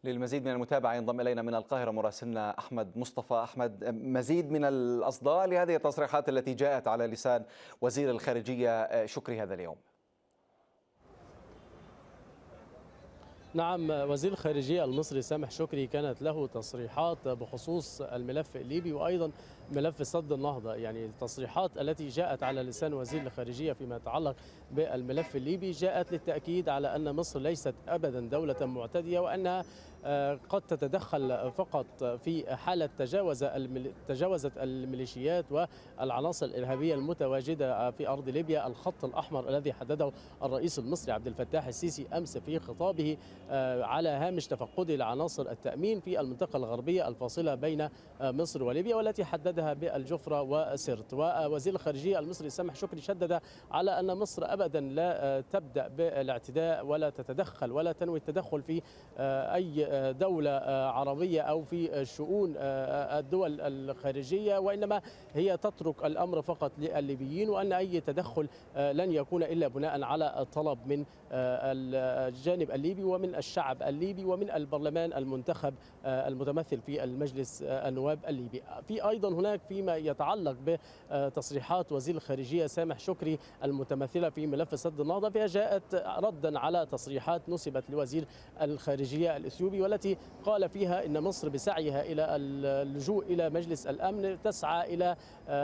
للمزيد من المتابعة ينضم إلينا من القاهرة مراسلنا أحمد مصطفى. أحمد، مزيد من الأصداء لهذه التصريحات التي جاءت على لسان وزير الخارجية شكري هذا اليوم. نعم، وزير الخارجية المصري سامح شكري كانت له تصريحات بخصوص الملف الليبي وأيضا ملف سد النهضة. يعني التصريحات التي جاءت على لسان وزير الخارجية فيما يتعلق بالملف الليبي جاءت للتأكيد على أن مصر ليست أبدا دولة معتدية، وأنها قد تتدخل فقط في حالة تجاوزت الميليشيات والعناصر الإرهابية المتواجدة في أرض ليبيا الخط الأحمر الذي حدده الرئيس المصري عبد الفتاح السيسي أمس في خطابه على هامش تفقده لعناصر التأمين في المنطقة الغربية الفاصلة بين مصر وليبيا والتي حددها بالجفرة وسرت. ووزير الخارجية المصري سامح شكري شدد على أن مصر أبدا لا تبدأ بالاعتداء ولا تتدخل ولا تنوي التدخل في أي دولة عربية أو في شؤون الدول الخارجية، وإنما هي تترك الأمر فقط للليبيين، وأن أي تدخل لن يكون إلا بناء على طلب من الجانب الليبي ومن الشعب الليبي ومن البرلمان المنتخب المتمثل في المجلس النواب الليبي. في أيضا هناك فيما يتعلق بتصريحات وزير الخارجية سامح شكري المتمثلة في ملف سد النهضة، فيها جاءت ردا على تصريحات نسبت لوزير الخارجية الإثيوبي والتي قال فيها إن مصر بسعيها إلى اللجوء إلى مجلس الأمن تسعى إلى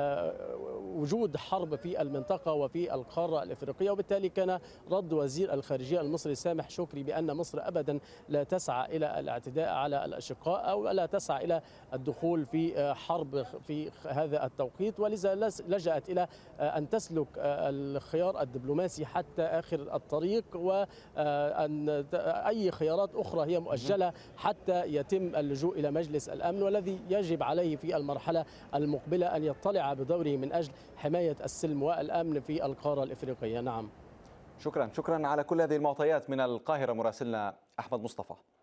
وجود حرب في المنطقة وفي القارة الإفريقية. وبالتالي كان رد وزير الخارجية المصري سامح شكري بأن مصر أبدا لا تسعى إلى الاعتداء على الأشقاء أو لا تسعى إلى الدخول في حرب في هذا التوقيت، ولذا لجأت إلى أن تسلك الخيار الدبلوماسي حتى آخر الطريق، وأن أي خيارات أخرى هي مؤجلة حتى يتم اللجوء إلى مجلس الأمن، والذي يجب عليه في المرحلة المقبلة أن يطلع بدوره من أجل حماية السلم والأمن في القارة الإفريقية. نعم، شكرا على كل هذه المعطيات من القاهرة مراسلنا أحمد مصطفى.